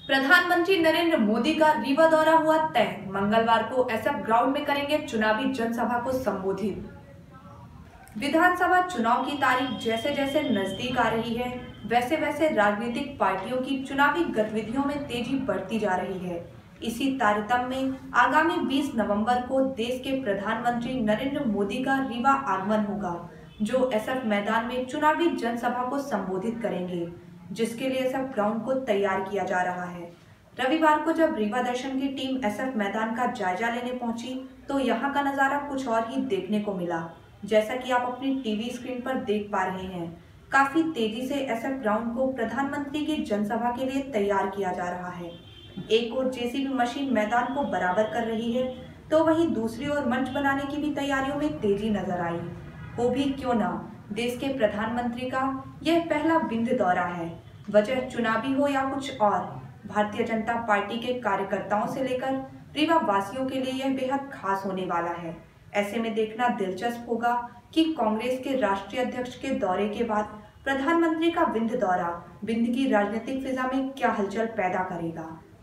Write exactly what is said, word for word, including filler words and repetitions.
प्रधानमंत्री नरेंद्र मोदी का रीवा दौरा हुआ तय। मंगलवार को एसएफ ग्राउंड में करेंगे चुनावी जनसभा को संबोधित। विधानसभा चुनाव की तारीख जैसे जैसे नजदीक आ रही है, वैसे वैसे राजनीतिक पार्टियों की चुनावी गतिविधियों में तेजी बढ़ती जा रही है। इसी तारतम्य में आगामी बीस नवंबर को देश के प्रधानमंत्री नरेंद्र मोदी का रीवा आगमन होगा, जो एसएफ मैदान में चुनावी जनसभा को संबोधित करेंगे, जिसके लिए एसएफ ग्राउंड को तैयार किया जा रहा है। रविवार को जब रीवा दर्शन की टीम एसएफ मैदान का जायजा लेने पहुंची, तो यहां का नजारा कुछ और ही देखने को मिला। जैसा कि आप अपनी टीवी स्क्रीन पर देख पा रहे हैं, काफी तेजी से एसएफ ग्राउंड को प्रधानमंत्री की जनसभा के लिए तैयार किया जा रहा है। एक ओर जेसीबी मशीन मैदान को बराबर कर रही है, तो वहीं दूसरी ओर मंच बनाने की भी तैयारियों में तेजी नजर आई। वो भी क्यों ना, देश के प्रधानमंत्री का यह पहला विंध्य दौरा है। वजह चुनावी हो या कुछ और, भारतीय जनता पार्टी के कार्यकर्ताओं से लेकर रीवा वासियों के लिए यह बेहद खास होने वाला है। ऐसे में देखना दिलचस्प होगा कि कांग्रेस के राष्ट्रीय अध्यक्ष के दौरे के बाद प्रधानमंत्री का विंध्य दौरा विंध्य की राजनीतिक फिजा में क्या हलचल पैदा करेगा।